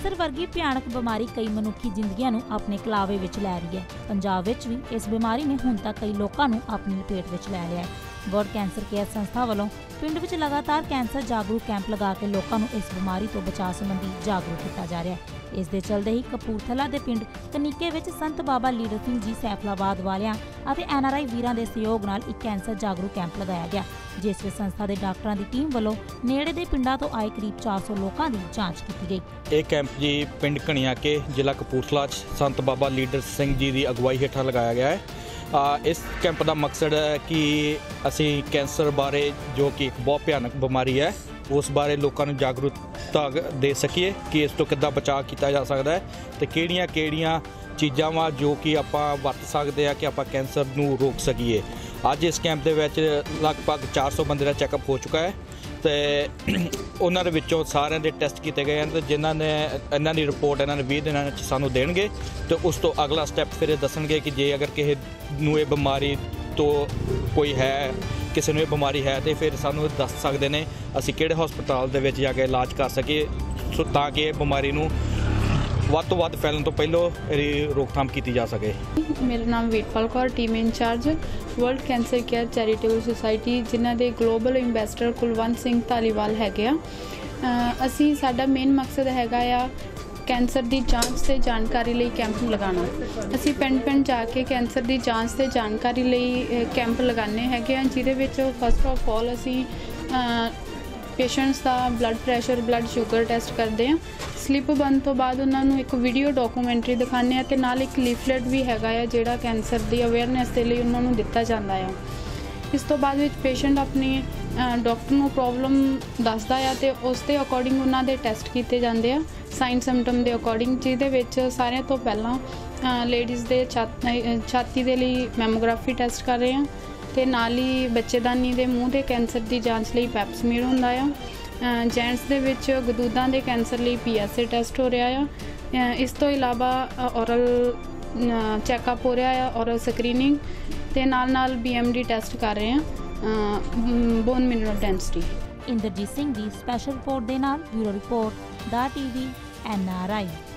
Cancer वर्गी भयानक बीमारी कई मनुखी जिंदगियां नूं अपने कलावे विच लै रही है। पंजाब विच भी इस बीमारी ने हुण तक कई लोकां नूं अपनी लपेट विच लै लिया है। वर्ल्ड कैंसर केयर संस्था वालों पिंड विच लगातार कैंसर जागरूक कैंप लगा के लोकां नूं इस बीमारी तो बचाव संबंधी जागरूक किया जा रहा है। इस दे चलदे ही कपूरथला दे पिंड कनीके विच संत बाबा लीडर सिंह जी सैफलाबाद वालियां अते NRI वीरां दे सहयोग नाल एक कैंसर जागरूक कैंप लगाया गया, जिस विच संस्था दे डॉक्टरां दी टीम वालों नेड़े दे पिंडां तो आए करीब 400 लोकां दी जांच की गई। ये कैंप जी पिंड घणिया के जिला कपूरथला संत बाबा लीडर सिंह जी की अगवाई हेठा लगाया गया है। इस कैंप का मकसद है कि असी कैंसर बारे जो कि एक बहुत भयानक बीमारी है उस बारे लोगों को जागरूकता दे सकीए कि इस तो किद्दां बचाव किया जा सकता है, तो किहड़ियां चीज़ां वा जो कि आपां वरत सकते हैं कि आपां कैंसर नूं रोक सकीए। अज इस कैंप दे विच लगभग 400 बंदे का चैकअप हो चुका है, तो उन्होंने विचों सारिਆਂ ਦੇ ਟੈਸਟ ਕੀਤੇ ਗਏ ਹਨ, ਤੇ ਜਿਨ੍ਹਾਂ ਨੇ ਇਹਨਾਂ ਦੀ ਰਿਪੋਰਟ ਇਹਨਾਂ ਨੇ 20 ਦਿਨਾਂ ਵਿੱਚ ਸਾਨੂੰ ਦੇਣਗੇ, ਤੇ ਉਸ ਤੋਂ ਅਗਲਾ ਸਟੈਪ ਫਿਰ ਇਹ ਦੱਸਣਗੇ ਕਿ ਜੇ ਅਗਰ ਕਿਸੇ ਨੂੰ ਇਹ ਬਿਮਾਰੀ ਤੋਂ ਕੋਈ ਹੈ, ਕਿਸੇ ਨੂੰ ਇਹ ਬਿਮਾਰੀ ਹੈ, ਤੇ ਫਿਰ ਸਾਨੂੰ ਦੱਸ ਸਕਦੇ ਨੇ ਅਸੀਂ ਕਿਹੜੇ ਹਸਪਤਾਲ ਦੇ ਵਿੱਚ ਜਾ ਕੇ ਇਲਾਜ ਕਰ ਸਕੀਏ, ਸੋ ਤਾਂ ਕਿ ਇਹ ਬਿਮਾਰੀ ਨੂੰ ਵੱਧ ਤੋਂ ਵੱਧ ਫੈਲਣ ਤੋਂ ਪਹਿਲਾਂ ਇਹਦੀ ਰੋਕਥਾਮ ਕੀਤੀ ਜਾ ਸਕੇ। ਮੇਰਾ ਨਾਮ Veerpal Kaur, team incharge world cancer care charitable society, ਜਿਨ੍ਹਾਂ ਦੇ ਗਲੋਬਲ ਐਂਬੈਸਡਰ ਕੁਲਵੰਤ ਸਿੰਘ ਧਾਲੀਵਾਲ ਹੈਗੇ ਆ। ਅਸੀਂ ਸਾਡਾ ਮੇਨ ਮਕਸਦ ਹੈਗਾ ਆ ਕੈਂਸਰ ਦੀ ਜਾਂਚ ਤੇ ਜਾਣਕਾਰੀ ਲਈ ਕੈਂਪ ਲਗਾਉਣਾ। ਅਸੀਂ ਪਿੰਡ ਜਾ ਕੇ ਕੈਂਸਰ ਦੀ ਜਾਂਚ ਤੇ ਜਾਣਕਾਰੀ ਲਈ ਕੈਂਪ ਲਗਾਉਂਦੇ ਹੈਗੇ ਆ, ਜਿਹਦੇ ਵਿੱਚ ਫਸਟ ਆਫ ਆਲ ਅਸੀਂ ਪੇਸ਼ੈਂਟਸ ਦਾ blood pressure, blood sugar test ਕਰਦੇ ਹਾਂ। ਸਲਿੱਪ ਬਣਨ ਤੋਂ ਬਾਅਦ ਉਹਨਾਂ ਨੂੰ ਇੱਕ ਵੀਡੀਓ ਡਾਕੂਮੈਂਟਰੀ ਦਿਖਾਉਂਦੇ ਹਾਂ, ਅਤੇ ਨਾਲ ਇੱਕ ਲੀਫਲੇਟ ਵੀ ਹੈਗਾ ਆ ਜਿਹੜਾ ਕੈਂਸਰ ਦੀ ਅਵੇਅਰਨੈਸ ਦੇ ਲਈ ਉਹਨਾਂ ਨੂੰ ਦਿੱਤਾ ਜਾਂਦਾ ਆ। ਇਸ ਤੋਂ ਬਾਅਦ ਵਿੱਚ ਪੇਸ਼ੈਂਟ ਆਪਣੀ ਡਾਕਟਰ ਨੂੰ ਪ੍ਰੋਬਲਮ ਦੱਸਦਾ ਆ, ਅਤੇ ਉਸ ਦੇ ਅਕੋਰਡਿੰਗ ਉਹਨਾਂ ਦੇ ਟੈਸਟ ਕੀਤੇ ਜਾਂਦੇ ਆ ਸਾਈਨ ਸਿੰਪਟਮ ਦੇ ਅਕੋਰਡਿੰਗ, ਜਿਹਦੇ ਵਿੱਚ ਸਾਰਿਆਂ ਤੋਂ ਪਹਿਲਾਂ ਲੇਡੀਜ਼ ਦੇ ਛਾਤੀ ਦੇ ਲਈ ਮੈਮੋਗ੍ਰਾਫੀ ਟੈਸਟ ਕਰ ਰਹੇ ਹਾਂ, ਅਤੇ ਨਾਲ ਹੀ ਬੱਚੇਦਾਨੀ ਦੇ ਮੂੰਹ ਦੇ ਕੈਂਸਰ ਦੀ ਜਾਂਚ ਲਈ ਪੈਪਸਮੀਰ ਹੁੰਦਾ ਆ। ਜੈਂਟਸ ਦੇ ਵਿੱਚ ਗਦੂਦਾਂ ਦੇ ਕੈਂਸਰ ਲਈ PSA ਟੈਸਟ ਹੋ ਰਿਹਾ ਆ। ਇਸ ਤੋਂ ਇਲਾਵਾ ਔਰਲ ਚੈੱਕਅਪ ਹੋ ਰਿਹਾ ਆ, ਔਰਲ ਸਕਰੀਨਿੰਗ, ਅਤੇ ਨਾਲ BMD ਟੈਸਟ ਕਰ ਰਹੇ ਆ, bone mineral density. Inderjit Singh ਦੀ ਸਪੈਸ਼ਲ ਰਿਪੋਰਟ ਦੇ ਨਾਲ ਬਿਊਰੋ ਰਿਪੋਰਟ ਦਾ TV NRI।